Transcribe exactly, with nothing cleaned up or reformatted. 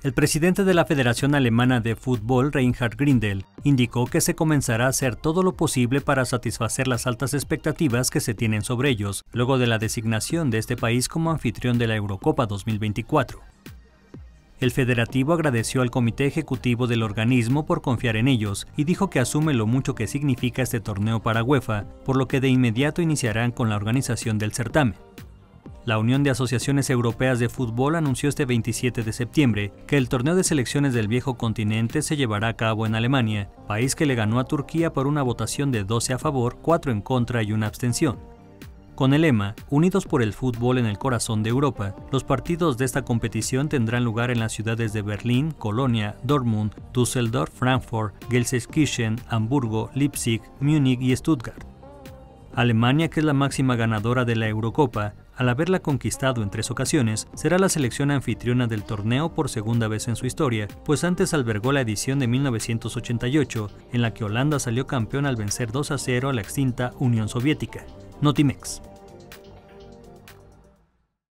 El presidente de la Federación Alemana de Fútbol, Reinhard Grindel, indicó que se comenzará a hacer todo lo posible para satisfacer las altas expectativas que se tienen sobre ellos, luego de la designación de este país como anfitrión de la Eurocopa dos mil veinticuatro. El federativo agradeció al comité ejecutivo del organismo por confiar en ellos y dijo que asume lo mucho que significa este torneo para UEFA, por lo que de inmediato iniciarán con la organización del certamen. La Unión de Asociaciones Europeas de Fútbol anunció este veintisiete de septiembre que el torneo de selecciones del viejo continente se llevará a cabo en Alemania, país que le ganó a Turquía por una votación de doce a favor, cuatro en contra y una abstención. Con el lema "Unidos por el fútbol en el corazón de Europa", los partidos de esta competición tendrán lugar en las ciudades de Berlín, Colonia, Dortmund, Düsseldorf, Frankfurt, Gelsenkirchen, Hamburgo, Leipzig, Múnich y Stuttgart. Alemania, que es la máxima ganadora de la Eurocopa, al haberla conquistado en tres ocasiones, será la selección anfitriona del torneo por segunda vez en su historia, pues antes albergó la edición de mil novecientos ochenta y ocho, en la que Holanda salió campeón al vencer dos a cero a la extinta Unión Soviética. Notimex.